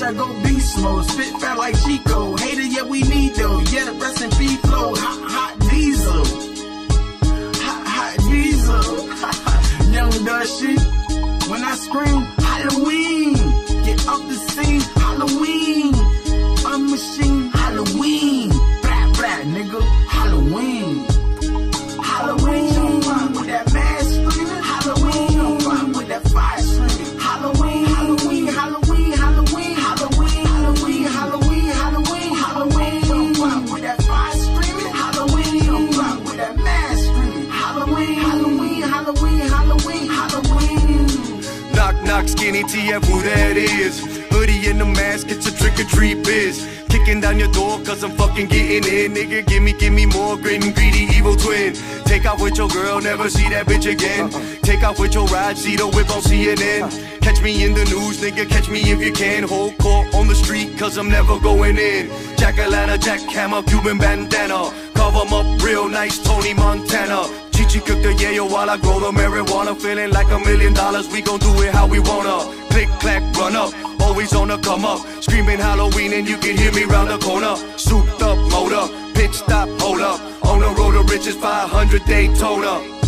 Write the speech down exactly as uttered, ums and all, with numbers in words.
gotta go beast mode. Spit fat like Chico. Hater, yeah, we need though. Yeah, rest in peace flow. Hot, hot diesel. Hot, hot diesel. Young Dusty. When I scream, Halloween. Get up the scene, Halloween. A machine, Halloween. Blah, blah, nigga. Halloween. Halloween. Don't run with that mask screaming. Halloween. Don't run with that fire screaming. Halloween. Halloween. Halloween. Halloween. Halloween. Halloween. Halloween. Halloween. Halloween. Don't run with that fire screaming. Halloween. Don't run with that mask screaming. Halloween. Halloween. Halloween. Halloween. Halloween. Knock, knock, skinny T F, who that is? Hoodie in the mask, it's a trick or treat biz. Kicking down your door cause I'm fucking getting in. Nigga, give me, give me more grit and greedy evil twin. Take out with your girl, never see that bitch again. Take out with your ride, see the whip on C N N. Catch me in the news, nigga, catch me if you can. Hold court on the street cause I'm never going in. Jack Atlanta, Jack Hammer, Cuban bandana. Cover 'em up real nice, Tony Montana. Chichi cook the yayo while I grow the marijuana. Feeling like a million dollars, we gon' do it how we wanna. Click, clack, run up, always on the come up. Screaming Halloween and you can hear me round the corner. Souped up motor, pitch stop, hold up. On the road to riches, five hundred Daytona.